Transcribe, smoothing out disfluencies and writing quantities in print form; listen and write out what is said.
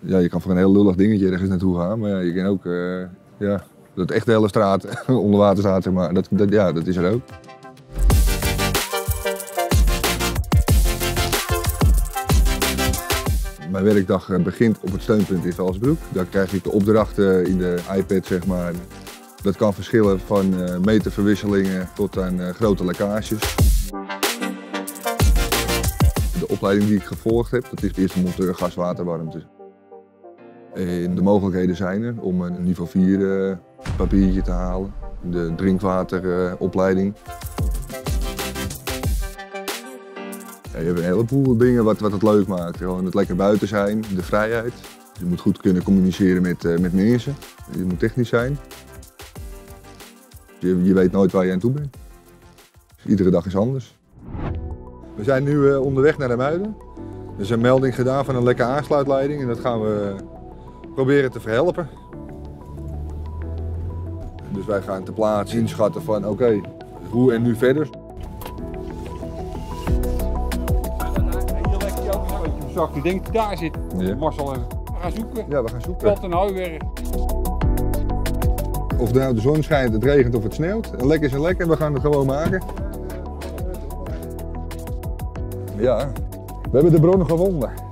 Ja, je kan voor een heel lullig dingetje ergens naartoe gaan, maar ja, je kan ook ja, dat echt de hele straat onder water staat, zeg maar. Ja, dat is er ook. Mijn werkdag begint op het steunpunt in Velsenbroek. Daar krijg ik de opdrachten in de iPad, zeg maar. Dat kan verschillen van meterverwisselingen tot aan grote lekkages. De opleiding die ik gevolgd heb, dat is eerst een monteur gas-waterwarmte. En de mogelijkheden zijn er om een niveau 4 papiertje te halen, de drinkwateropleiding. Ja, je hebt een heleboel dingen wat het leuk maakt. Gewoon het lekker buiten zijn, de vrijheid. Je moet goed kunnen communiceren met mensen. Je moet technisch zijn. Je weet nooit waar je aan toe bent. Dus iedere dag is anders. We zijn nu onderweg naar de Muiden. Er is een melding gedaan van een lekke aansluitleiding en dat gaan we proberen te verhelpen. Dus wij gaan ter plaatse inschatten van oké, hoe en nu verder. Ik denk daar zit Marcel even. We gaan zoeken. Ja, we gaan zoeken. Plat en houwerk. Of nou de zon schijnt, het regent of het sneeuwt. Een lek is een lek en we gaan het gewoon maken. Ja, we hebben de bronnen gevonden.